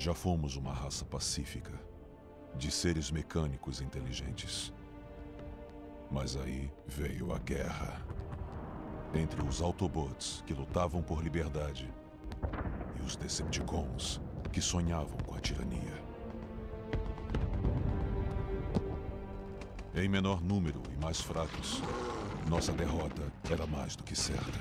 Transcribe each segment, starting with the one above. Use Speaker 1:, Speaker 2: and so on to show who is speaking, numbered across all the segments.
Speaker 1: Já fomos uma raça pacífica, de seres mecânicos inteligentes. Mas aí veio a guerra. Entre os Autobots, que lutavam por liberdade, e os Decepticons, que sonhavam com a tirania. Em menor número e mais fracos, nossa derrota era mais do que certa.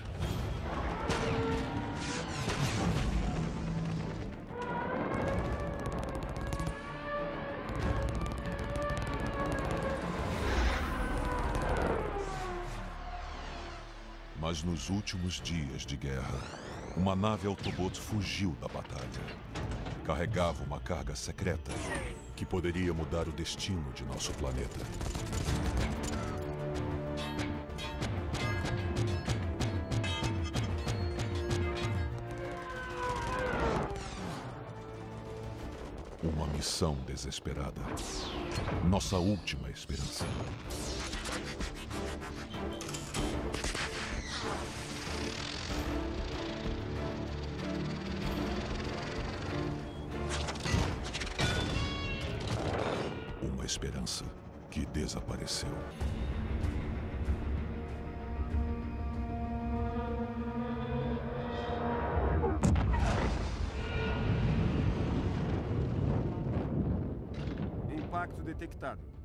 Speaker 1: Mas nos últimos dias de guerra, uma nave Autobot fugiu da batalha. Carregava uma carga secreta que poderia mudar o destino de nosso planeta. Uma missão desesperada. Nossa última esperança. Uma esperança que desapareceu.
Speaker 2: Impacto detectado.